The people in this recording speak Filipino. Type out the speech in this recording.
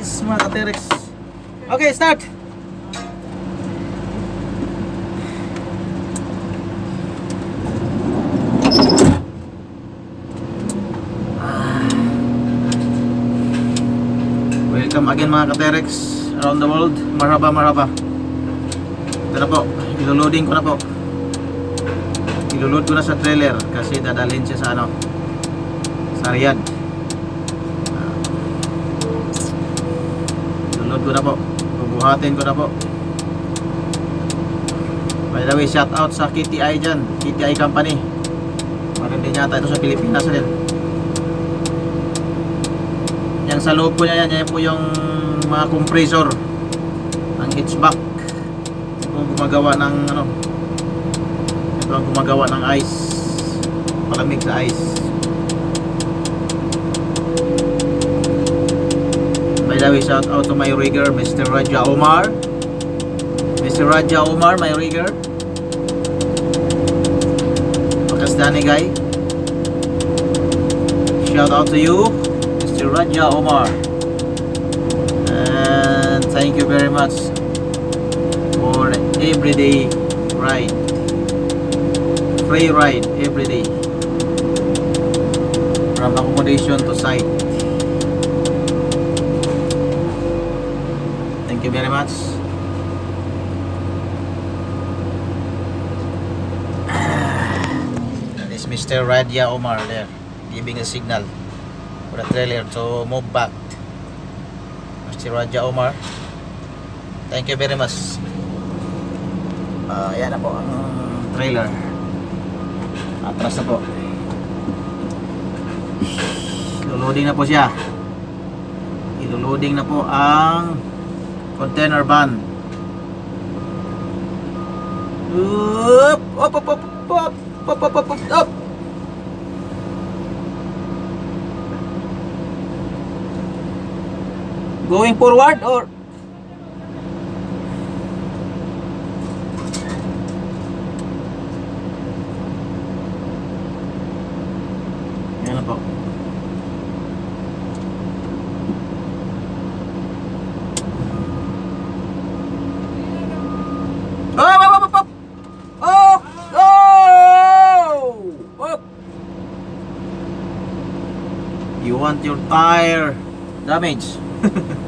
Yes, mga ka-T-Rex. Okay, start! Welcome again mga ka-T-Rex around the world. Marhaba, marhaba. Ito na po, iloloading ko na po. Iloload ko na sa trailer kasi dadalhin siya sa ano, sa Riyadh. Iloload ko na po, bubuhatin ko na po. By the way, shout out sa KTI dyan, KTI company. Marami yata ito sa Pilipinas rin. Yang sa loob po niya yan, yan po yung mga compressor ng hatchback. Ito ang gumagawa ng ano, ito ang gumagawa ng ice, palamig sa ice. By the way, shout out to my rigger, Mr. Raja Omar. Mr. Raja Omar, my rigger. Pakistani guy. Shout out to you, Mr. Raja Omar. And thank you very much for everyday ride. Free ride everyday from accommodation to site. Thank you very much. That is Mr. Raja Omar there, giving a signal for the trailer to move back. Mr. Raja Omar, thank you very much. Yan na po ang trailer. Atras na po. Iloloading na po siya. Iloloading na po ang container van. Up, up, up, up, up, up, up, up, up. Going forward or yan na po. You want your tire damage.